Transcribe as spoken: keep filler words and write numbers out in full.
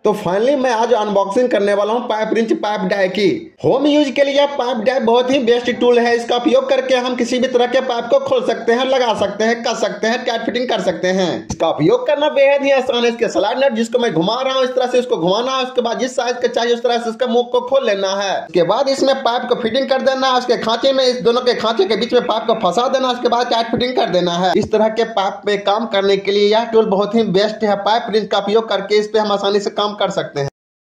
तो फाइनली मैं आज अनबॉक्सिंग करने वाला हूँ पाइप रिंच पाइप डाई की। होम यूज के लिए पाइप डाई बहुत ही बेस्ट टूल है। इसका उपयोग करके हम किसी भी तरह के पाइप को खोल सकते हैं, लगा सकते हैं, कस सकते हैं, टाइट फिटिंग कर सकते हैं। इसका उपयोग करना बेहद ही आसान है। इसके स्लाइड नट जिसको मैं घुमा रहा हूँ, इस तरह से इसको घुमाना है। उसके बाद जिस साइज का चाहिए उस तरह से इसका मुख को खोल लेना है। उसके बाद इसमें पाइप को फिटिंग कर देना है। उसके खांचे में, इस दोनों के खांचे के बीच में पाइप को फंसा देना। उसके बाद टाइट फिटिंग कर देना है। इस तरह के पाइप पे काम करने के लिए यह टूल बहुत ही बेस्ट है। पाइप रिंच का उपयोग करके इस पे हम आसानी से काम कर सकते हैं।